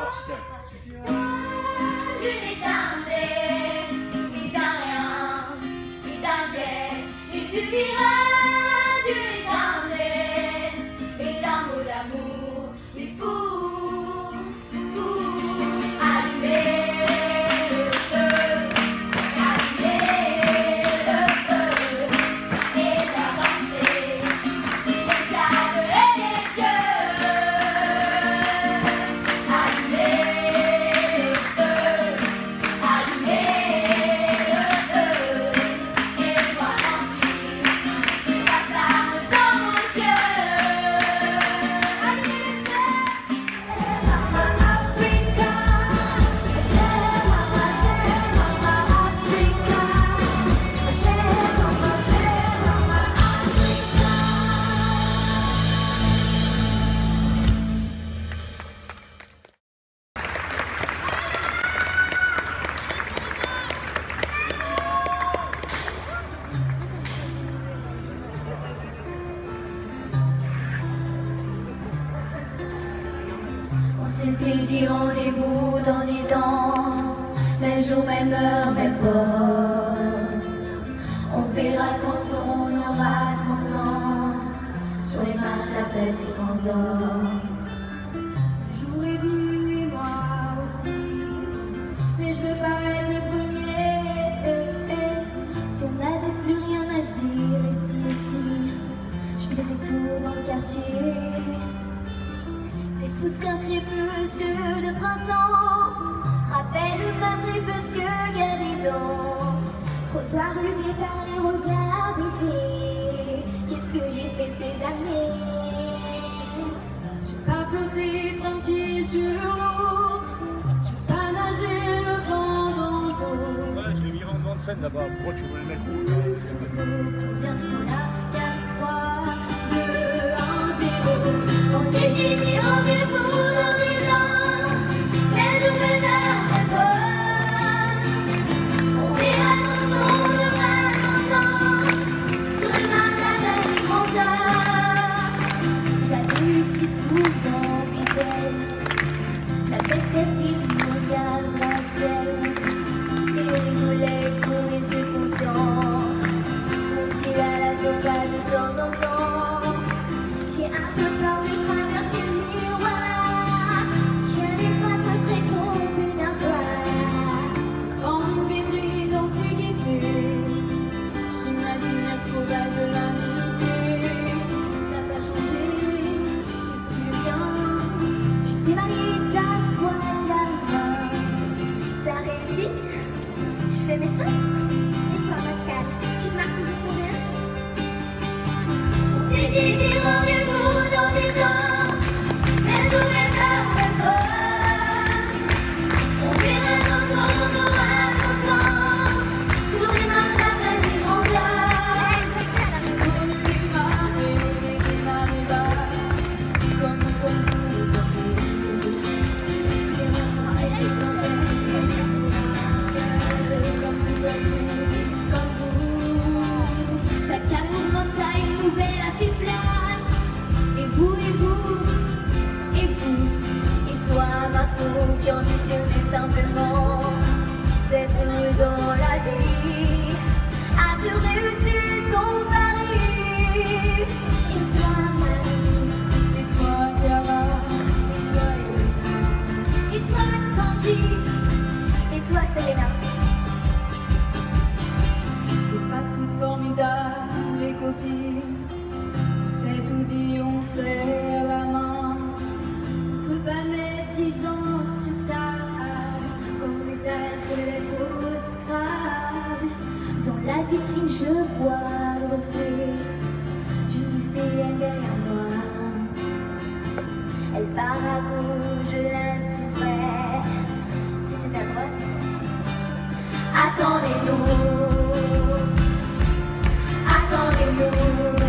D'une étincelle, et d'un rien, et d'un geste, il suffira d'une étincelle et d'un mot d'amour, mais pour allumer le feu, et faire danser les câbles et les dieux. C'était dit rendez-vous dans 10 ans, même jour, même heure, même port. On verra quand on aura 30 ans, sur les marches de la place des grands hommes. Le jour est venu et moi aussi, mais je veux pas être le premier. Si on n'avait plus rien à se dire, ici, je fais des détours dans le quartier. C'est fou ce qu'un crépuscule de printemps rappelle ma crépuscule qu'il y a 10 ans. Trottoir usé par les regards baissés, qu'est-ce que j'ai fait de ces années? J'ai pas flotté tranquille sur l'eau, j'ai pas nagé le vent dans le dos. Voilà, je l'ai mis en devant de scène là-bas, pourquoi tu veux le mettre où? Combien de temps là? 4, 3, 2, 1, 0. On s'est dit rendez-vous dans 10 ans, mais je vais vers mes bords. On verra quand on aura 30 ans, sur les mains de la place des grands hommes. J'avais eu si souvent fidèle, la belle série me regarde la telle, et rigolait sous les yeux conscients. Monte-t-il à la surface de temps en temps? J'ai un peu peur de traverser le miroir. Je n'ai pas que je serais trompée d'un soir. En une pétrie d'antiquité, j'imagine la trouvaille de l'amitié. T'as pas changé, qu'est-ce que tu viens? Tu t'es mariée, t'as 3 gamins. T'as réussi, tu fais médecin. Et toi Pascal, tu te marques toujours combien? On s'est dit rendez-vous dans 10 ans, mais on verra même pas. On verra quand on aura 30 ans, sur les mains de la place des grands hommes. J'ai connu des marées et des marées bas, comme vous. Chaque amour montagne, une nouvelle a fait place. Et vous, et toi, Marco, qui ambitionnait simplement d'être heureux dans la vie. As-tu réussi ton pari? Et toi, Marie, et toi, Clara, et toi, Elena, et toi, Candice, et toi, Selena. C'est pas si formidable, les copines. C'est tout dit, on serre la main. On peut pas mettre 10 ans sur table, comme métal, c'est lettres au Scrabble. Dans la vitrine, je vois le reflet d'une lycéenne derrière moi. Elle part à gauche, je la suivrai. Si c'est à droite, attendez-nous. Attendez-nous.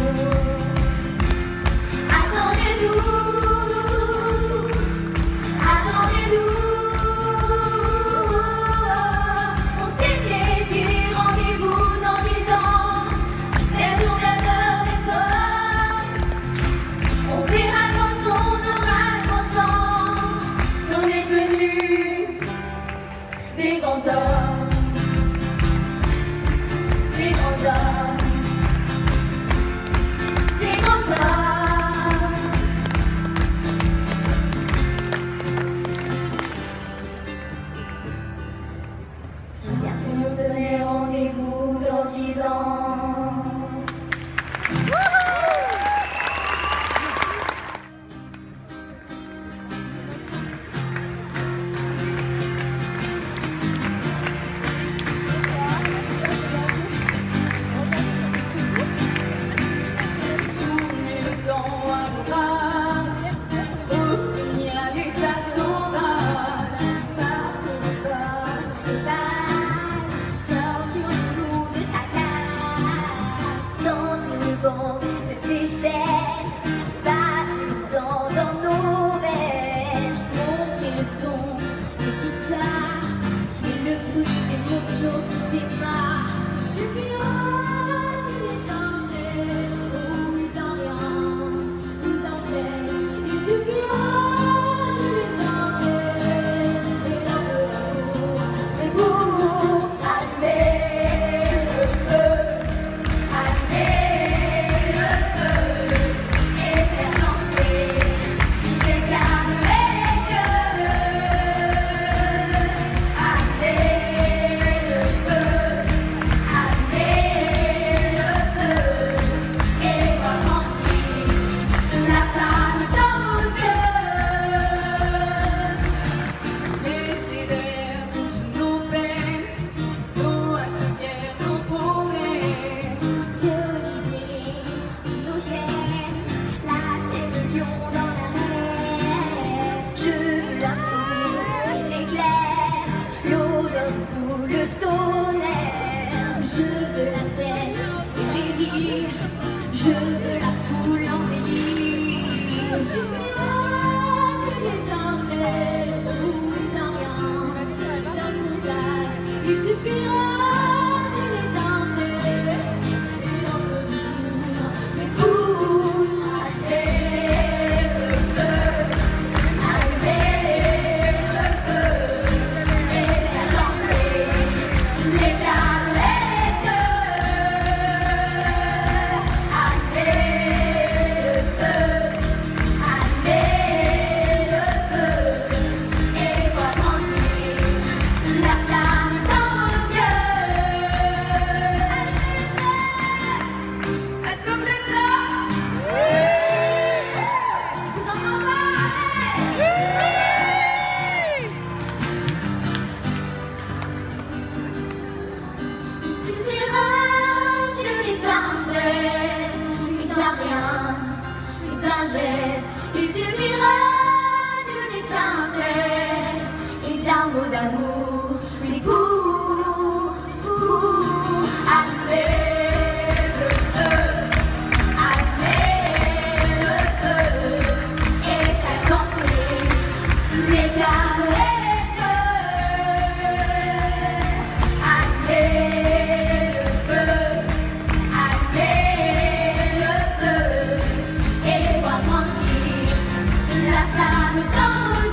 flamme dans vos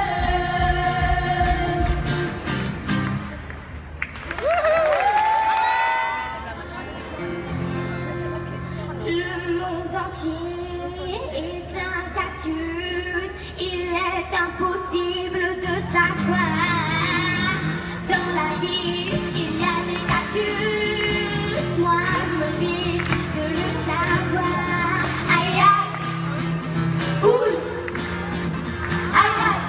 yeux. Le monde entier est un cactus, il est impossible de s'asseoir. Dans la vie, il y a des cactus, moi je me fie de le savoir. Aïe aïe, ouh, aïe aïe.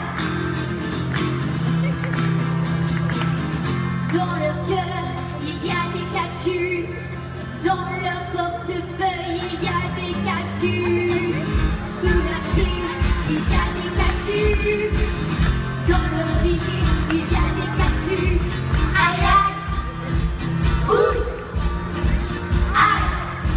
Dans leur cœur, il y a des cactus. Dans leur portefeuille, il y a des cactus. Sous la cire, il y a des cactus. Dans leur gilet, il y a des cactus. Aïe aïe, ouh, aïe.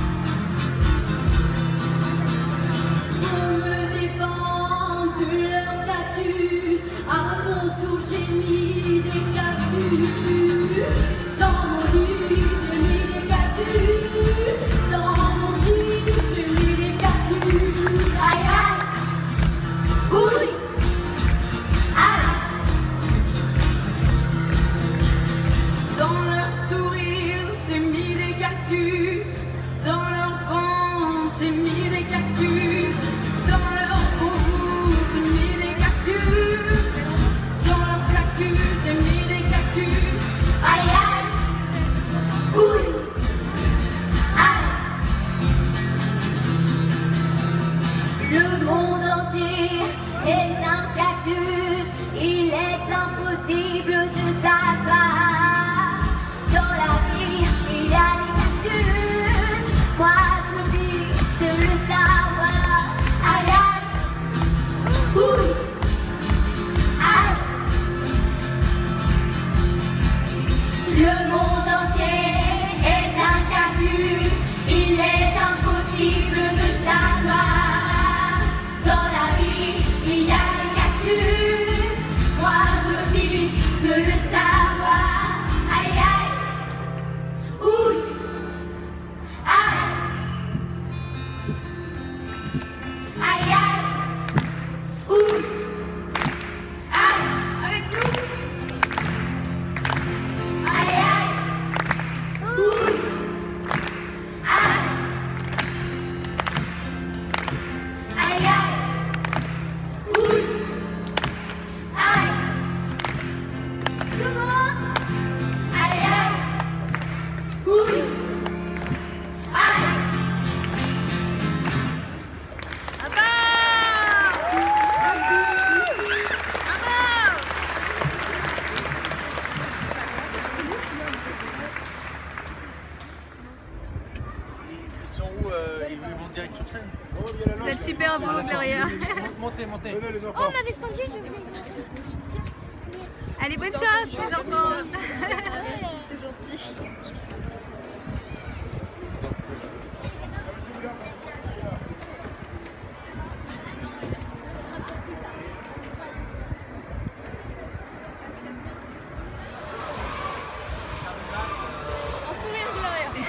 Pour me défendre de leurs cactus, à mon tour j'ai mis des cactus. Dans mon lit, j'ai mis des cactus. Dans mon lit, j'ai mis des cactus. Aïe aïe, ouh, aïe. Dans leur sourire, j'ai mis des cactus. Dans leur ventre, j'ai mis des cactus. Dans leur bouche, j'ai mis des cactus. Dans leur cactus, j'ai mis des cactus. Aïe aïe, ouh, aïe. Le monde entier est un cactus, il est impossible de s'asseoir. Dans la vie, il y a des cactus, moi je me dis de le savoir. Aïe aïe, ouh, aïe. Le monde entier est un cactus, il est impossible de s'asseoir. Dans la vie, il y a des cactus, moi je me fie de le savoir. Aïe aïe, ouh, aïe. Aïe aïe, ouh, aïe. Avec nous, Aïe aïe, ouh, aïe. Aïe aïe, ouh, aïe. Tout le monde. Aïe aïe, ouh, aïe. Ils sont où ils vont direct sur scène? vous êtes super beau derrière. Montez, montez. Venez les Oh, enfants. on avait standé, je vais. Allez, bonne chance les enfants. C'est gentil. Un sourire glorieux.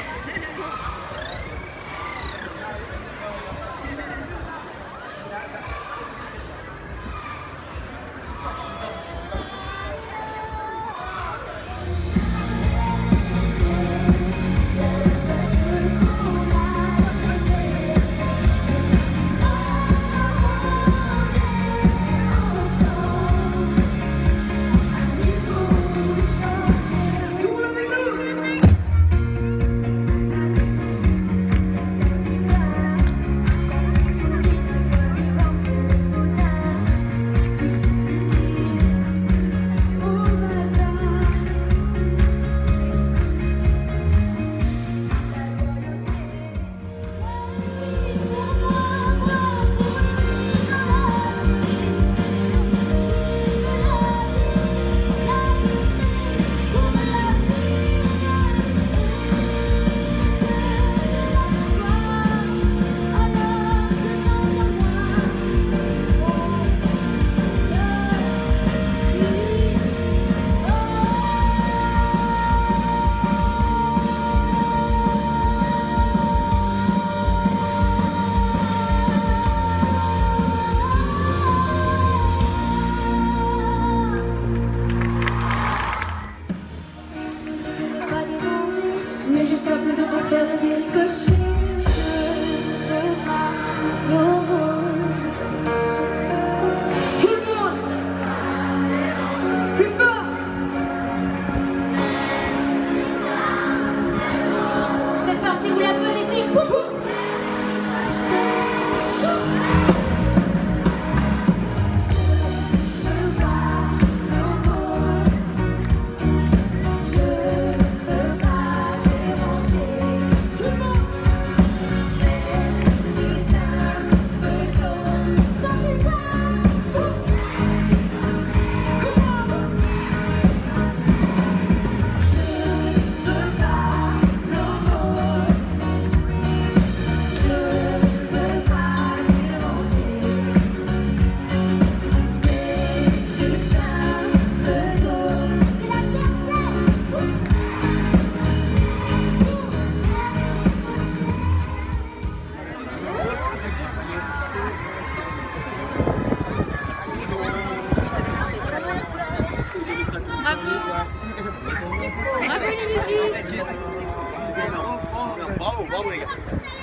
les gars.